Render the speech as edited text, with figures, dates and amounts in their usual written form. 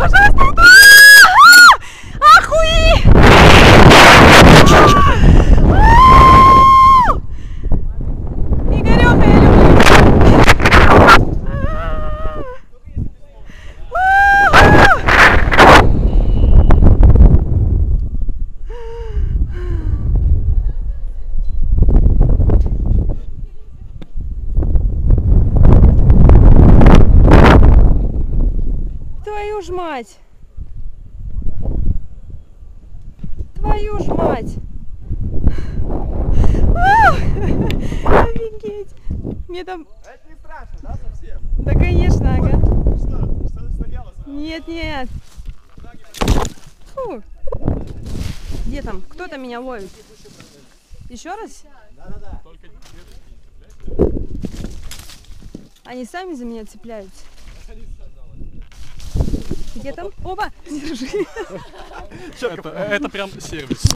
пожалуйста! Охуеть! Игорёха, я люблю. Твою ж мать! Твою ж мать! Офигеть! Мне там... Это не страшно, да, совсем? Да, конечно, ага. Что стояло? Нет, нет. Фу. Где там? Кто-то меня ловит. Еще раз? Да-да-да. Они сами за меня цепляются. Где там? Оба! Держи. Это прям сервис.